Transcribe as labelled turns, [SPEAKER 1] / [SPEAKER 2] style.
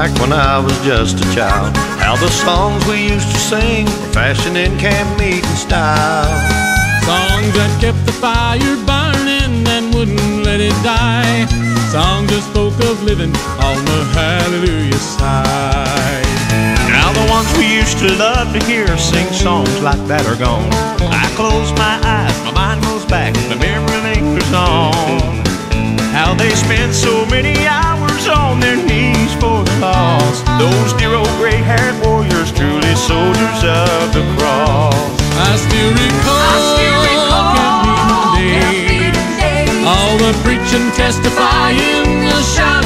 [SPEAKER 1] back when I was just a child. How the songs we used to sing were fashioned in Campmeeting style.
[SPEAKER 2] Songs that kept the fire burning and wouldn't let it die. Songs that spoke of living on the hallelujah side.
[SPEAKER 1] Now the ones we used to love to hear sing songs like that are gone. I close my eyes, my mind goes back, the memory lingers on. How they spent so many hours on their knees for the lost. Those dear old gray-haired warriors, truly soldiers of the cross.
[SPEAKER 2] I still recall Campmeeting day. All the preaching, testifying, the shouting.